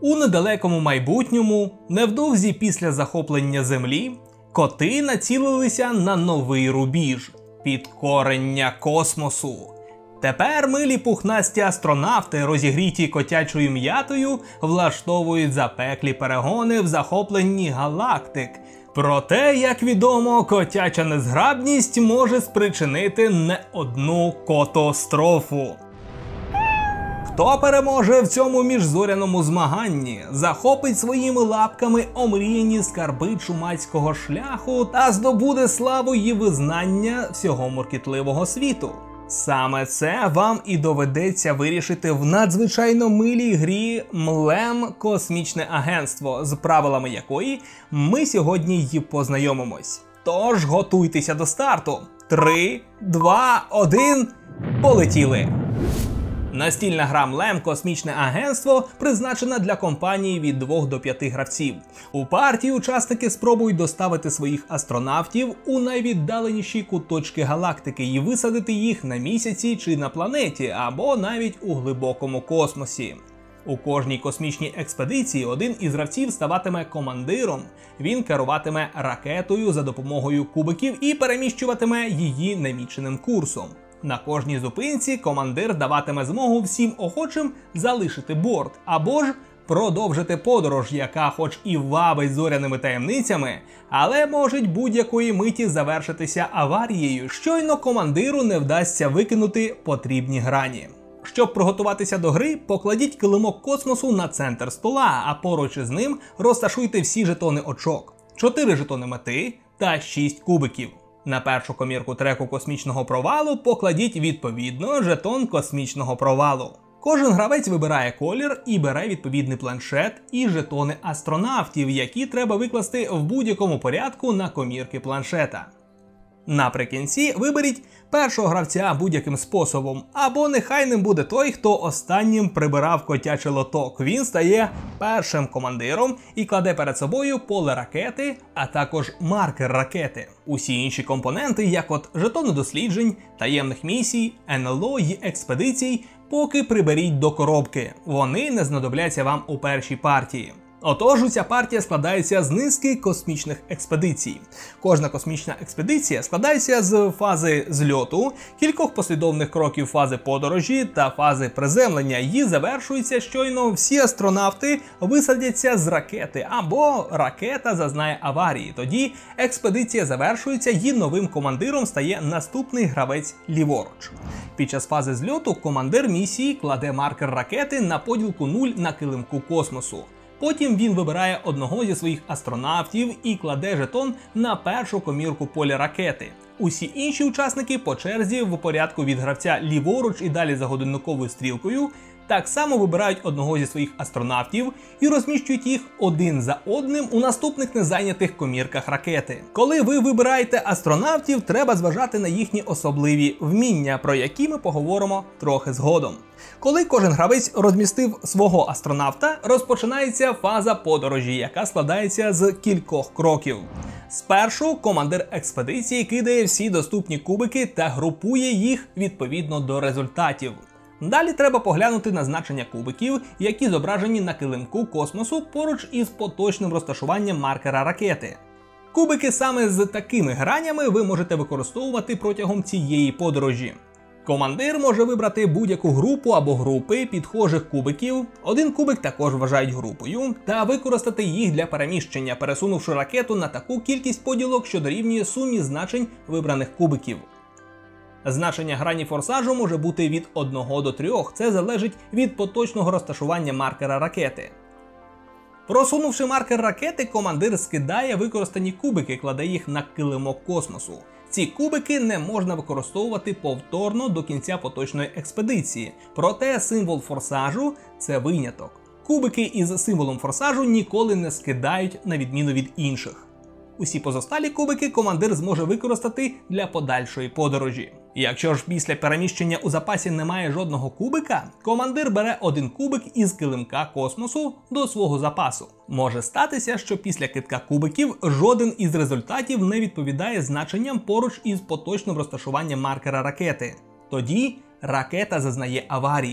У недалекому майбутньому, невдовзі після захоплення Землі, коти націлилися на новий рубіж – підкорення космосу. Тепер милі пухнасті астронавти, розігріті котячою м'ятою, влаштовують запеклі перегони в захопленні галактик. Проте, як відомо, котяча незграбність може спричинити не одну котострофу. Хто переможе в цьому міжзоряному змаганні, захопить своїми лапками омріяні скарби чумацького шляху та здобуде славу і визнання всього муркітливого світу? Саме це вам і доведеться вирішити в надзвичайно милій грі Млем Космічне агентство, з правилами якої ми сьогодні й познайомимось. Тож готуйтеся до старту. 3, 2, 1, полетіли! Настільна гра Млем Космічне агентство призначена для компанії від 2 до 5 гравців. У партії учасники спробують доставити своїх астронавтів у найвіддаленіші куточки галактики і висадити їх на місяці чи на планеті, або навіть у глибокому космосі. У кожній космічній експедиції один із гравців ставатиме командиром. Він керуватиме ракетою за допомогою кубиків і переміщуватиме її наміченим курсом. На кожній зупинці командир даватиме змогу всім охочим залишити борт, або ж продовжити подорож, яка хоч і вабить зоряними таємницями, але може будь-якої миті завершитися аварією, щойно командиру не вдасться викинути потрібні грані. Щоб приготуватися до гри, покладіть килимок космосу на центр стола, а поруч із ним розташуйте всі жетони очок, 4 жетони мети та 6 кубиків. На першу комірку треку космічного провалу покладіть відповідно жетон космічного провалу. Кожен гравець вибирає колір і бере відповідний планшет і жетони астронавтів, які треба викласти в будь-якому порядку на комірки планшета. Наприкінці виберіть першого гравця будь-яким способом, або нехай ним буде той, хто останнім прибирав котячий лоток. Він стає першим командиром і кладе перед собою поле ракети, а також маркер ракети. Усі інші компоненти, як от жетони досліджень, таємних місій, НЛО й експедицій, поки приберіть до коробки. Вони не знадобляться вам у першій партії. Отож, ця партія складається з низки космічних експедицій. Кожна космічна експедиція складається з фази зльоту, кількох послідовних кроків фази подорожі та фази приземлення, і завершується щойно всі астронавти висадяться з ракети, або ракета зазнає аварії. Тоді експедиція завершується і новим командиром стає наступний гравець ліворуч. Під час фази зльоту командир місії кладе маркер ракети на поділку 0 на килимку космосу. Потім він вибирає одного зі своїх астронавтів і кладе жетон на першу комірку поля ракети. Усі інші учасники по черзі в порядку від гравця ліворуч і далі за годинниковою стрілкою так само вибирають одного зі своїх астронавтів і розміщують їх один за одним у наступних незайнятих комірках ракети. Коли ви вибираєте астронавтів, треба зважати на їхні особливі вміння, про які ми поговоримо трохи згодом. Коли кожен гравець розмістив свого астронавта, розпочинається фаза подорожі, яка складається з кількох кроків. Спершу командир експедиції кидає всі доступні кубики та групує їх відповідно до результатів. Далі треба поглянути на значення кубиків, які зображені на килимку космосу поруч із поточним розташуванням маркера ракети. Кубики саме з такими гранями ви можете використовувати протягом цієї подорожі. Командир може вибрати будь-яку групу або групи підхожих кубиків, один кубик також вважають групою, та використати їх для переміщення, пересунувши ракету на таку кількість поділок, що дорівнює сумі значень вибраних кубиків. Значення грані форсажу може бути від 1 до 3, це залежить від поточного розташування маркера ракети. Просунувши маркер ракети, командир скидає використані кубики, кладе їх на килимок космосу. Ці кубики не можна використовувати повторно до кінця поточної експедиції, проте символ форсажу – це виняток. Кубики із символом форсажу ніколи не скидають на відміну від інших. Усі позосталі кубики командир зможе використати для подальшої подорожі. Якщо ж після переміщення у запасі немає жодного кубика, командир бере один кубик із килимка космосу до свого запасу. Може статися, що після кидка кубиків жоден із результатів не відповідає значенням поруч із поточним розташуванням маркера ракети. Тоді ракета зазнає аварії.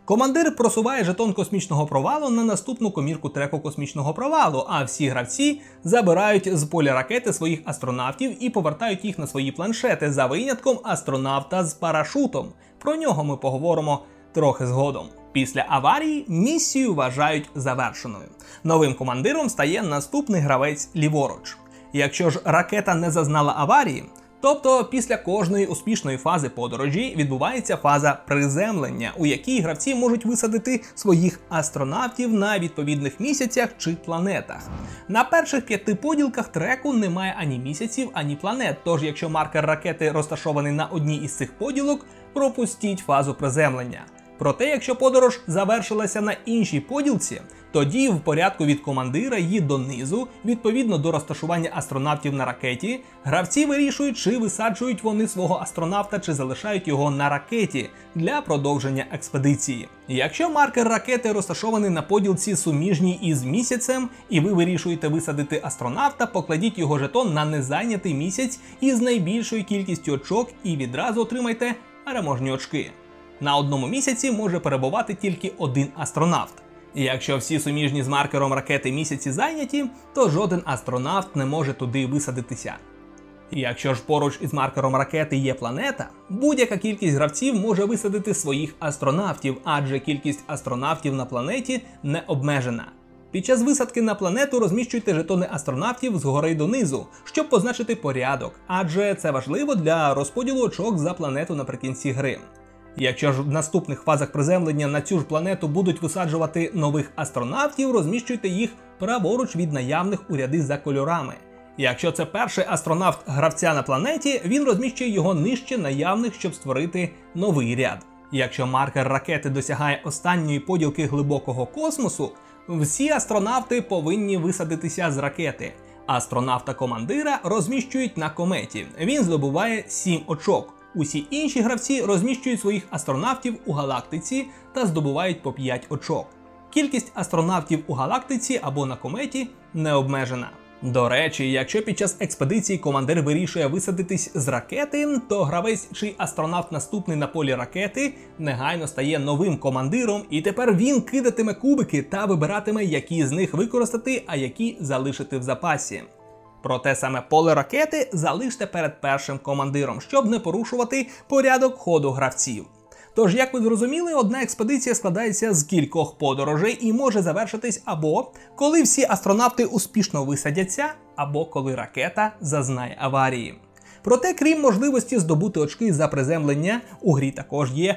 Командир просуває жетон космічного провалу на наступну комірку треку космічного провалу, а всі гравці забирають з поля ракети своїх астронавтів і повертають їх на свої планшети, за винятком астронавта з парашутом. Про нього ми поговоримо трохи згодом. Після аварії місію вважають завершеною. Новим командиром стає наступний гравець ліворуч. Якщо ж ракета не зазнала аварії, тобто після кожної успішної фази подорожі відбувається фаза приземлення, у якій гравці можуть висадити своїх астронавтів на відповідних місяцях чи планетах. На перших 5 поділках треку немає ані місяців, ані планет, тож якщо маркер ракети розташований на одній із цих поділок, пропустіть фазу приземлення. Проте, якщо подорож завершилася на іншій поділці, тоді в порядку від командира її донизу, відповідно до розташування астронавтів на ракеті, гравці вирішують, чи висаджують вони свого астронавта, чи залишають його на ракеті для продовження експедиції. Якщо маркер ракети розташований на поділці суміжній із місяцем, і ви вирішуєте висадити астронавта, покладіть його жетон на незайнятий місяць із найбільшою кількістю очок і відразу отримайте переможні очки. На одному місяці може перебувати тільки один астронавт. І якщо всі суміжні з маркером ракети місяці зайняті, то жоден астронавт не може туди висадитися. І якщо ж поруч із маркером ракети є планета, будь-яка кількість гравців може висадити своїх астронавтів, адже кількість астронавтів на планеті не обмежена. Під час висадки на планету розміщуйте жетони астронавтів згори донизу, щоб позначити порядок, адже це важливо для розподілу очок за планету наприкінці гри. Якщо ж в наступних фазах приземлення на цю ж планету будуть висаджувати нових астронавтів, розміщуйте їх праворуч від наявних у ряди за кольорами. Якщо це перший астронавт гравця на планеті, він розміщує його нижче наявних, щоб створити новий ряд. Якщо маркер ракети досягає останньої поділки глибокого космосу, всі астронавти повинні висадитися з ракети. Астронавта-командира розміщують на кометі. Він здобуває 7 очок. Усі інші гравці розміщують своїх астронавтів у галактиці та здобувають по 5 очок. Кількість астронавтів у галактиці або на кометі не обмежена. До речі, якщо під час експедиції командир вирішує висадитись з ракети, то гравець, чий астронавт наступний на полі ракети, негайно стає новим командиром, і тепер він кидатиме кубики та вибиратиме, які з них використати, а які залишити в запасі. Проте саме поле ракети залиште перед першим командиром, щоб не порушувати порядок ходу гравців. Тож, як ви зрозуміли, одна експедиція складається з кількох подорожей і може завершитись або коли всі астронавти успішно висадяться, або коли ракета зазнає аварії. Проте, крім можливості здобути очки за приземлення, у грі також є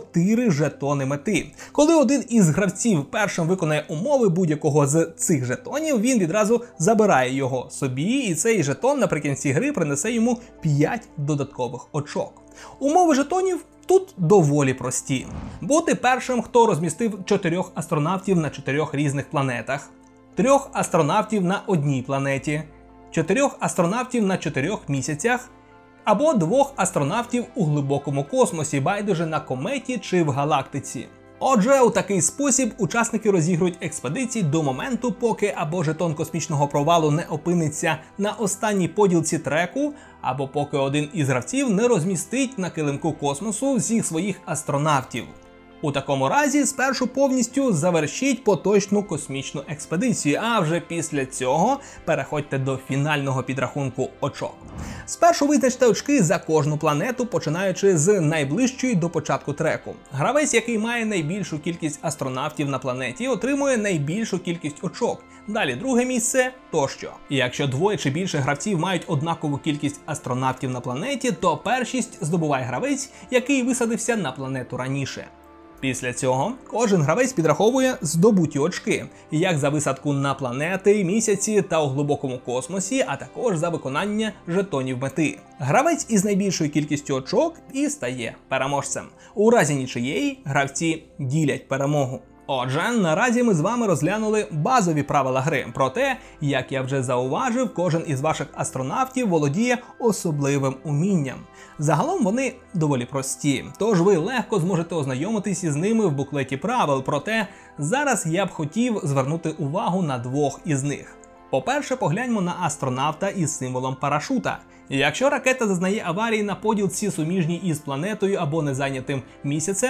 4 жетони мети. Коли один із гравців першим виконає умови будь-якого з цих жетонів, він відразу забирає його собі, і цей жетон наприкінці гри принесе йому 5 додаткових очок. Умови жетонів тут доволі прості. Бути першим, хто розмістив 4 астронавтів на 4 різних планетах, 3 астронавтів на одній планеті, 4 астронавтів на 4 місяцях, або 2 астронавтів у глибокому космосі, байдуже на кометі чи в галактиці. Отже, у такий спосіб учасники розігрують експедиції до моменту, поки або жетон космічного провалу не опиниться на останній поділці треку, або поки один із гравців не розмістить на килимку космосу всіх своїх астронавтів. У такому разі спершу повністю завершіть поточну космічну експедицію, а вже після цього переходьте до фінального підрахунку очок. Спершу визначте очки за кожну планету, починаючи з найближчої до початку треку. Гравець, який має найбільшу кількість астронавтів на планеті, отримує найбільшу кількість очок. Далі друге місце тощо. І якщо 2 чи більше гравців мають однакову кількість астронавтів на планеті, то першість здобуває гравець, який висадився на планету раніше. Після цього кожен гравець підраховує здобуті очки, як за висадку на планети, місяці та у глибокому космосі, а також за виконання жетонів мети. Гравець із найбільшою кількістю очок і стає переможцем. У разі нічиєї гравці ділять перемогу. Отже, наразі ми з вами розглянули базові правила гри, про те, як я вже зауважив, кожен із ваших астронавтів володіє особливим умінням. Загалом вони доволі прості, тож ви легко зможете ознайомитись із ними в буклеті правил, проте зараз я б хотів звернути увагу на 2 із них. По-перше, погляньмо на астронавта із символом парашута. Якщо ракета зазнає аварії на поділці суміжній із планетою або незайнятим місяцем,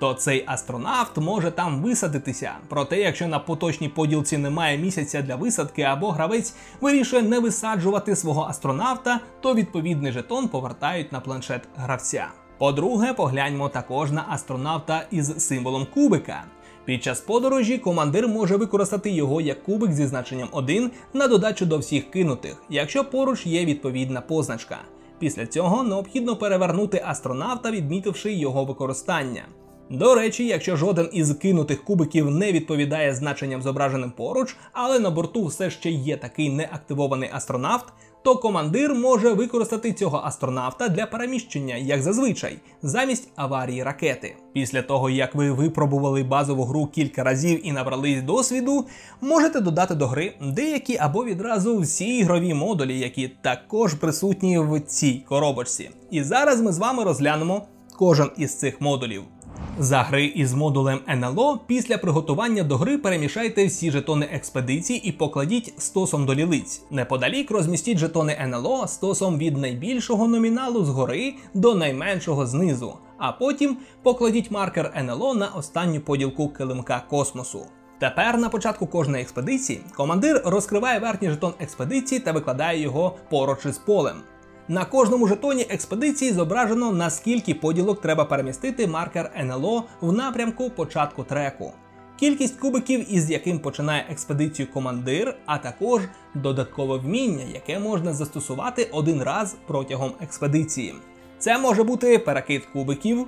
то цей астронавт може там висадитися. Проте, якщо на поточній поділці немає місяця для висадки або гравець вирішує не висаджувати свого астронавта, то відповідний жетон повертають на планшет гравця. По-друге, погляньмо також на астронавта із символом кубика. Під час подорожі командир може використати його як кубик зі значенням 1 на додачу до всіх кинутих, якщо поруч є відповідна позначка. Після цього необхідно перевернути астронавта, відмітивши його використання. До речі, якщо жоден із кинутих кубиків не відповідає значенням зображеним поруч, але на борту все ще є такий неактивований астронавт, то командир може використати цього астронавта для переміщення, як зазвичай, замість аварії ракети. Після того, як ви випробували базову гру кілька разів і набрались досвіду, можете додати до гри деякі або відразу всі ігрові модулі, які також присутні в цій коробочці. І зараз ми з вами розглянемо кожен із цих модулів. За гри із модулем НЛО після приготування до гри перемішайте всі жетони експедиції і покладіть стосом до лілиць. Неподалік розмістіть жетони НЛО стосом від найбільшого номіналу згори до найменшого знизу, а потім покладіть маркер НЛО на останню поділку килимка космосу. Тепер на початку кожної експедиції командир розкриває верхній жетон експедиції та викладає його поруч із полем. На кожному жетоні експедиції зображено, наскільки поділок треба перемістити маркер НЛО в напрямку початку треку, кількість кубиків, із яким починає експедицію командир, а також додаткове вміння, яке можна застосувати один раз протягом експедиції. Це може бути перекид кубиків,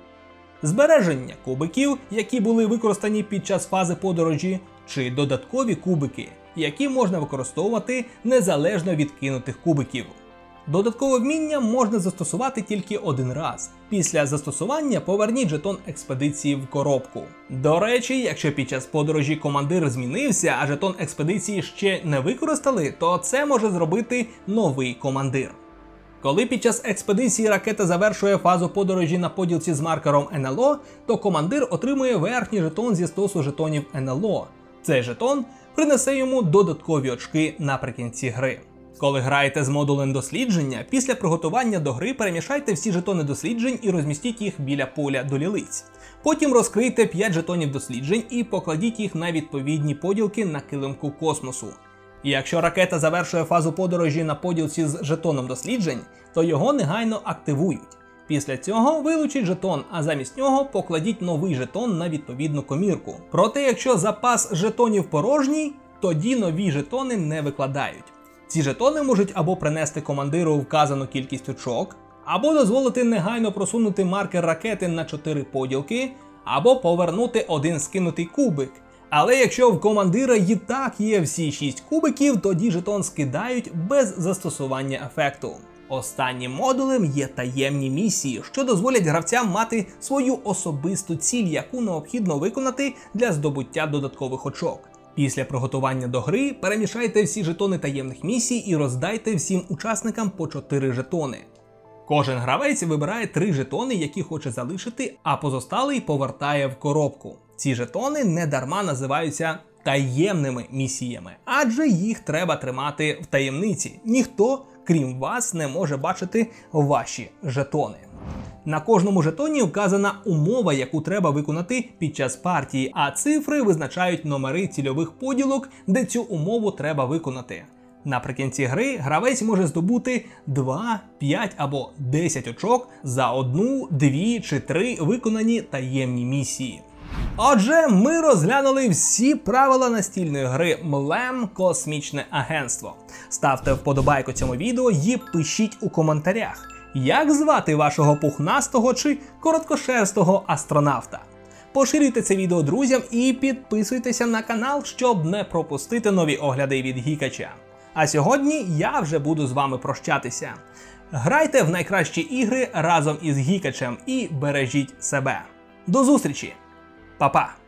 збереження кубиків, які були використані під час фази подорожі, чи додаткові кубики, які можна використовувати незалежно від кинутих кубиків. Додаткове вміння можна застосувати тільки один раз. Після застосування поверніть жетон експедиції в коробку. До речі, якщо під час подорожі командир змінився, а жетон експедиції ще не використали, то це може зробити новий командир. Коли під час експедиції ракета завершує фазу подорожі на поділці з маркером НЛО, то командир отримує верхній жетон зі стосу жетонів НЛО. Цей жетон принесе йому додаткові очки наприкінці гри. Коли граєте з модулем дослідження, після приготування до гри перемішайте всі жетони досліджень і розмістіть їх біля поля до лілиць. Потім розкрийте 5 жетонів досліджень і покладіть їх на відповідні поділки на килимку космосу. І якщо ракета завершує фазу подорожі на поділці з жетоном досліджень, то його негайно активують. Після цього вилучіть жетон, а замість нього покладіть новий жетон на відповідну комірку. Проте, якщо запас жетонів порожній, тоді нові жетони не викладають. Ці жетони можуть або принести командиру вказану кількість очок, або дозволити негайно просунути маркер ракети на 4 поділки, або повернути один скинутий кубик. Але якщо в командира і так є всі 6 кубиків, тоді жетон скидають без застосування ефекту. Останнім модулем є таємні місії, що дозволять гравцям мати свою особисту ціль, яку необхідно виконати для здобуття додаткових очок. Після приготування до гри перемішайте всі жетони таємних місій і роздайте всім учасникам по 4 жетони. Кожен гравець вибирає 3 жетони, які хоче залишити, а позосталий повертає в коробку. Ці жетони недарма називаються таємними місіями, адже їх треба тримати в таємниці. Ніхто, крім вас, не може бачити ваші жетони. На кожному жетоні вказана умова, яку треба виконати під час партії, а цифри визначають номери цільових поділок, де цю умову треба виконати. Наприкінці гри гравець може здобути 2, 5 або 10 очок за 1, 2 чи 3 виконані таємні місії. Отже, ми розглянули всі правила настільної гри Млем Космічне агентство. Ставте вподобайку цьому відео і пишіть у коментарях, як звати вашого пухнастого чи короткошерстого астронавта. Поширюйте це відео друзям і підписуйтеся на канал, щоб не пропустити нові огляди від Гікача. А сьогодні я вже буду з вами прощатися. Грайте в найкращі ігри разом із Гікачем і бережіть себе. До зустрічі! Па-па!